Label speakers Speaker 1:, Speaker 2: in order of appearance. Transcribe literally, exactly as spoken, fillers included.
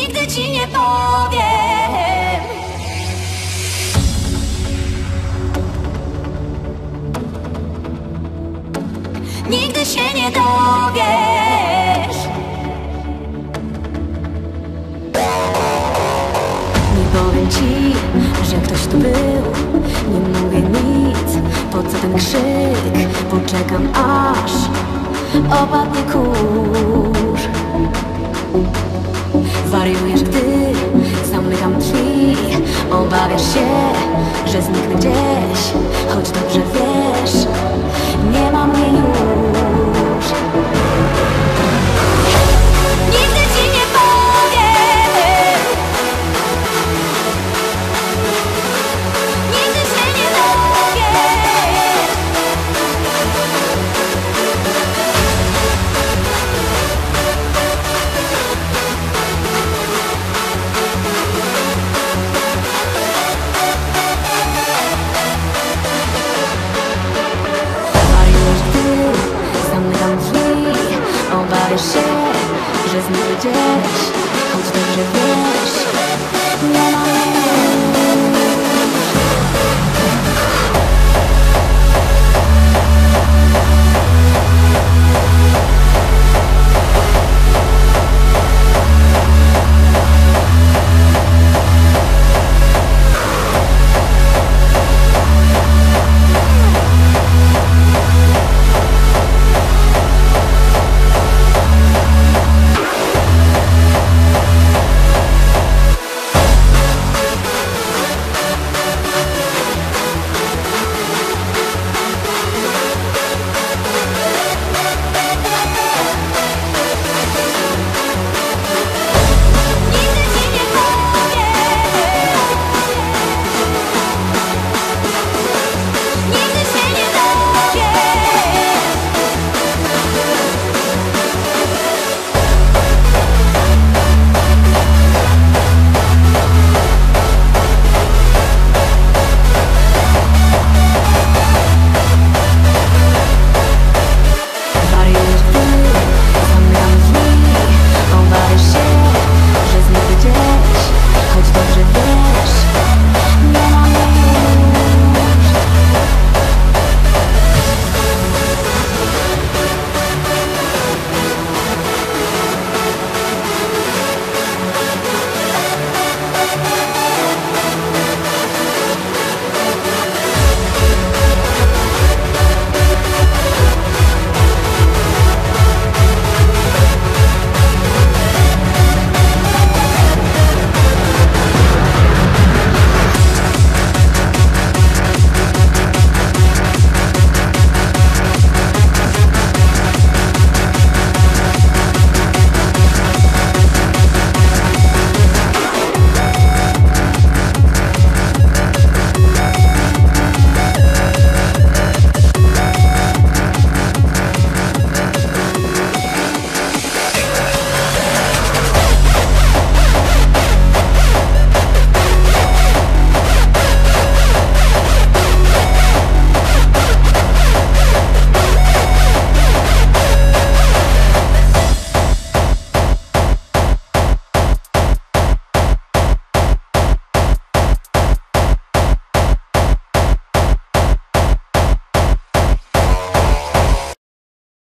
Speaker 1: Nigdy ci nie powiem. Nigdy się nie dowiesz. Nie powiem ci, że ktoś tu był. Nie mówię nic, po co ten krzyk? Poczekam aż opadnie kurz. Wariujesz, gdy zamykam drzwi. Obawiasz się, że zniknę gdzieś, choć dobrze wiesz, nie ma mnie już. Nigdy ci nie powiem. Nigdy się nie dowiesz. Wariujesz, gdy zamykam drzwi. Obawiasz się, że zniknę gdzieś, choć dobrze wiesz, nie ma